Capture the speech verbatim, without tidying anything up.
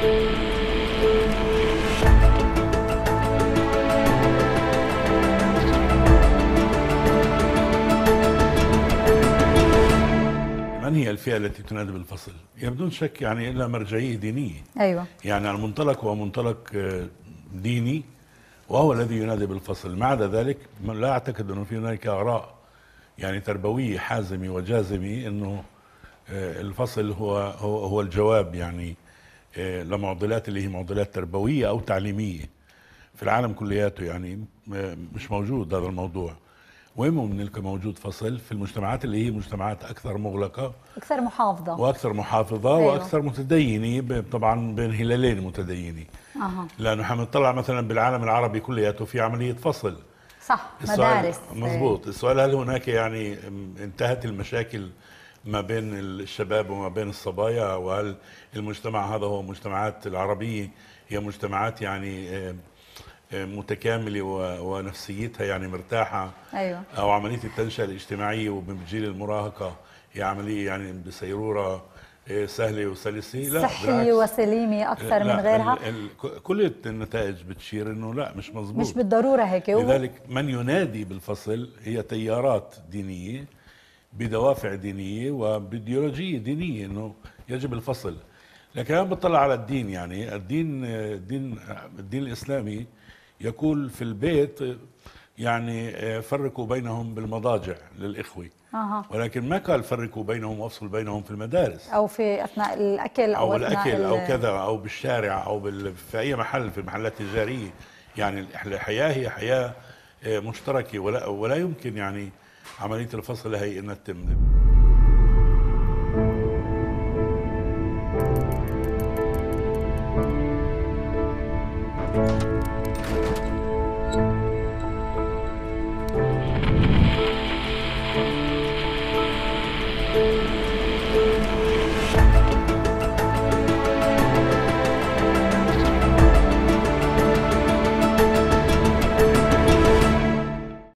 من هي الفئة التي تنادي بالفصل؟ هي بدون شك يعني إلا مرجعية دينية. أيوة. يعني المنطلق هو منطلق ديني وهو الذي ينادي بالفصل. ما عدا ذلك لا أعتقد أنه في هناك آراء يعني تربوية حازمة وجازمة أنه الفصل هو هو هو الجواب يعني لمعضلات اللي هي معضلات تربوية أو تعليمية في العالم كلياته. يعني مش موجود هذا الموضوع. وين من موجود فصل في المجتمعات اللي هي مجتمعات اكثر مغلقه، اكثر محافظه واكثر محافظه أيوة. واكثر متدينه، طبعا بين هلالين متدينين. أه. لانه احنا بنطلع مثلا بالعالم العربي كلياته في عمليه فصل. صح، مدارس. مضبوط. السؤال هل هناك يعني انتهت المشاكل ما بين الشباب وما بين الصبايا؟ وهل المجتمع هذا هو المجتمعات العربيه هي مجتمعات يعني متكامله ونفسيتها يعني مرتاحه؟ أيوة. او عمليه التنشئه الاجتماعيه وبجيل المراهقه هي عمليه يعني بسيروره سهله وسلسه؟ لا، صحيه وسليمه اكثر من غيرها. ال ال كل النتائج بتشير انه لا، مش مزبوط، مش بالضروره هيك. لذلك من ينادي بالفصل هي تيارات دينيه بدوافع دينيه وبايديولوجيه دينيه انه يجب الفصل. لكن انا بطلع على الدين، يعني الدين الدين الدين الاسلامي يقول في البيت يعني فرقوا بينهم بالمضاجع للإخوة. أه. ولكن ما قال فرقوا بينهم وافصل بينهم في المدارس أو في أثناء الأكل أو, أو أثناء الأكل أو كذا أو بالشارع أو بال... في أي محل في المحلات التجارية. يعني الحياة هي حياة مشتركة، ولا, ولا يمكن يعني عملية الفصل هي إنها تتم.